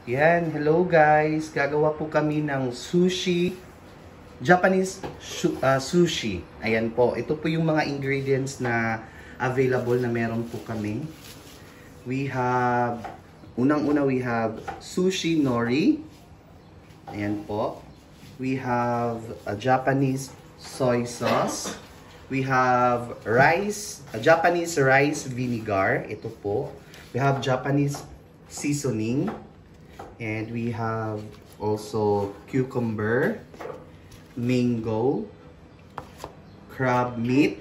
Yan, hello guys. Gagawa po kami ng sushi. Japanese sushi. Ayan po. Ito po yung mga ingredients na available na meron po kami. We have, unang-una we have sushi nori. Ayan po. We have a Japanese soy sauce. We have rice, a Japanese rice vinegar. Ito po. We have Japanese seasoning. And we have also cucumber, mango, crab meat,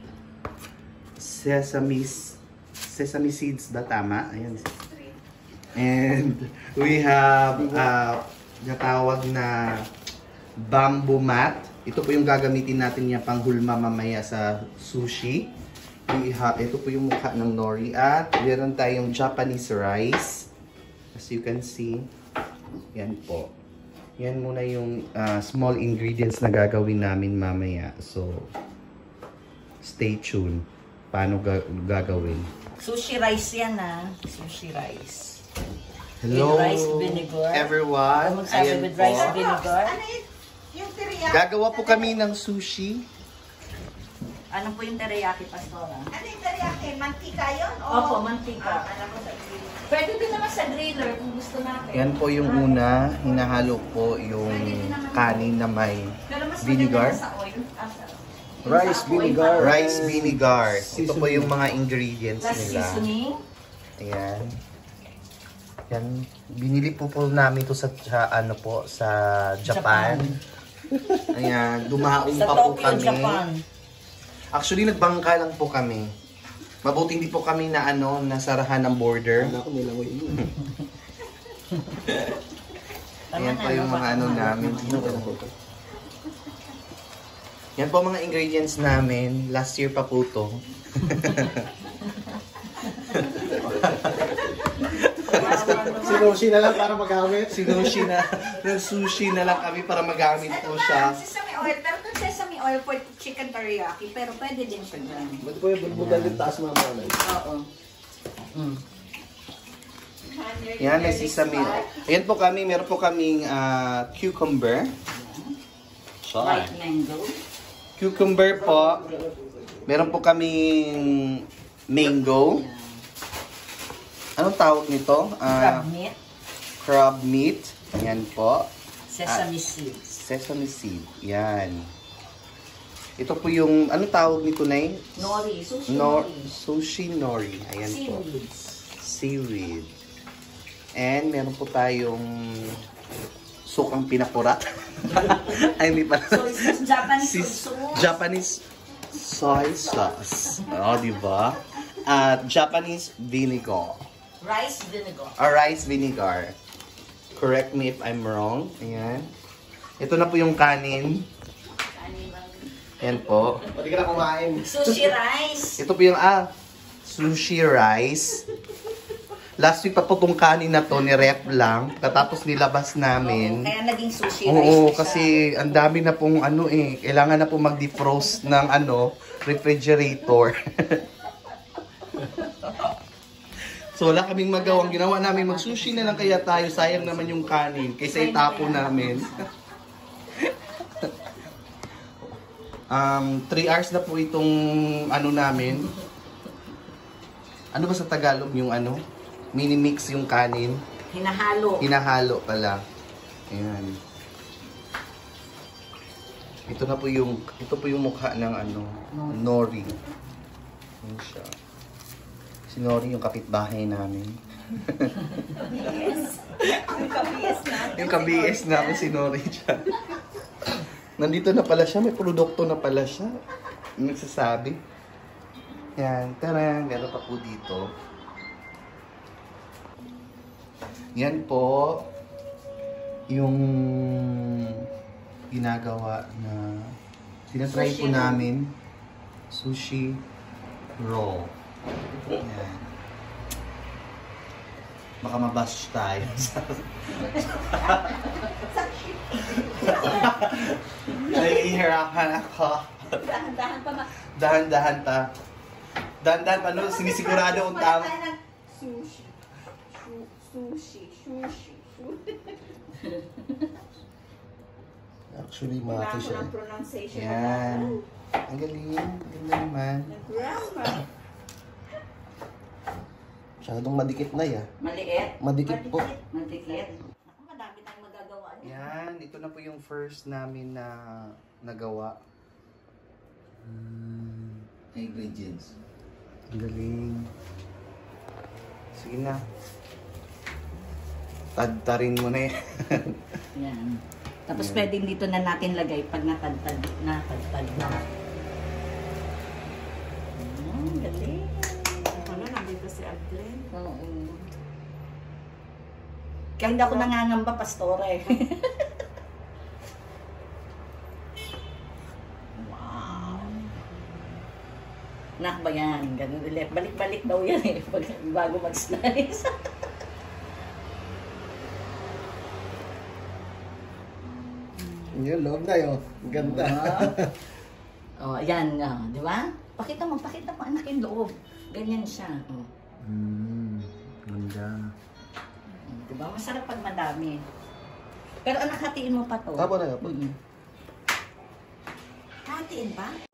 sesame seeds ba tama? Ayan. And we have natawag na bamboo mat. Ito po yung gagamitin natin niya panghulma mamaya sa sushi. Ito po yung mukha ng nori. At meron tayong Japanese rice. As you can see. Yan po. Yan muna yung small ingredients na gagawin namin mamaya. So, stay tuned. Paano gagawin? Sushi rice yan Sushi rice. Hello, with rice vinegar. Everyone. Magsabi Ayan with po. rice vinegar. Yung teriyaki. Gagawa po kami ng sushi. Ano po yung teriyaki, Pastora? Ano yung teriyaki? Mantika yun? Opo, mantika. Alam ko sa grill. Pwede din naman sa griller kung gusto natin. Yan po yung una. Hinahalo po yung kanin na may vinegar. Sa oil. Rice vinegar. Rice vinegar. Ito po yung mga ingredients Plus nila. seasoning. Ayan. Yan. Binili po namin ito sa ano po, sa Japan. Ayan. Dumaong Sa pa po Tokyo, kami. Japan. Actually, nagbangka lang po kami. Mabuti hindi po kami na nasarahan ng border. Ako nilangoy yun. Ayan po yung mga namin. Yan po mga ingredients namin. Last year pa po to. Sinushi na lang para magamit. Sushi na lang kami para magamit po siya. Sesame oil. Pero kung sesame oil for chicken teriyaki. Pero pwede din siya dyan. Ba't po yung bulbugan din taas mga mga? Oo. Yan, may sesame. Ayan po kami, meron po kaming cucumber. White mango. Cucumber po. Meron po kaming mango. Anong tawag nito? Crab meat. Crab meat. Ayan po. Sesame seeds. Sesame seed. Yan. Ito po yung, anong tawag nito na eh? Nori. Sushi nori. Sushi nori. Ayan po. Seaweeds. Seaweed. And meron po tayong sukang pinakurat. Ay, hindi pala. Japanese soy sauce. Di ba? At Japanese vinegar. Rice vinegar. Rice vinegar. Correct me if I'm wrong. Ayan. Ito na po yung kanin. Ayan po. Pwede ka na kumain. Sushi rice. Ito po yung, sushi rice. Last week pa po itong kanin na to, ni-rep lang. Katapos nilabas namin. Kaya naging sushi rice. Oo, kasi ang dami na pong kailangan na po mag-defrost ng refrigerator. So wala kaming magawang ginawa namin. Mag-sushi na lang kaya tayo. Sayang naman yung kanin. Kaysa itapo namin. 3 hours na po itong namin. Ano ba sa Tagalog yung mini-mix yung kanin? Hinahalo. Hinahalo pala. Ayan. Ito po yung mukha ng nori. Ayan siya. Si Nori yung kapitbahay namin. Yung kabiyes namin si Nori dyan. Nandito na pala siya. May produkto na pala siya. Nagsasabi. Yan. Tara. Meron pa po dito. Yan po. Yung ginagawa na tinatry po namin. Sushi roll. Yan. Baka mabash tayo. Nahihirapan ako. Dahan-dahan pa Dahan-dahan pa. Dahan-dahan pa, sinisigurado kung tama. Sushi. Sushi. Actually, Wala mati ko siya. ng pronunciation. Yan. Ang galing. Ang ganda naman. Nag-grammar. Masyadong madikit na ya. Maliit. Madikit po. Madikit. Ako, madami tayong magagawa niya. Yan. Ito na po yung first namin na nagawa. Ingredients. Ang galing. Sige na. Tadtarin mo na yan. Yan. Tapos pwedeng dito na natin lagay pag natadtad na. Galing. Ano, nandito si Adrian. Oo. Kaya hindi ako nangangamba, Pastore. Wow. Nak ba yan? Ganun ulit. Balik-balik daw yan eh. Bago mag-slice. Yun, loob na yun. Ang ganda. Oh, ayan. Oh, di ba? Pakita mo anak yung loob. Ganyan siya. Oh. Ganda. Di ba? Masarap pag madami. Pero anak, hatiin mo pa to. Apo na, apo. Mm-mm. Hatiin ba?